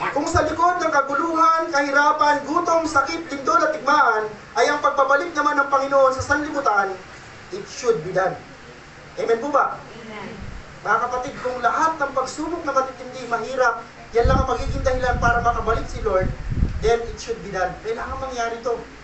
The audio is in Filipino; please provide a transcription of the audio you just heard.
Kung sa likod ng kaguluhan, kahirapan, gutom, sakit, lindol at tigmaan ay ang pagbabalik naman ng Panginoon sa sanlibutan, it should be done. Amen po ba? Amen. Mga kapatid, kung lahat ng pagsubok na matitindi, mahirap, yan lang ang magiging dahilan para makabalik si Lord, then it should be done. Kailangan mangyari ito.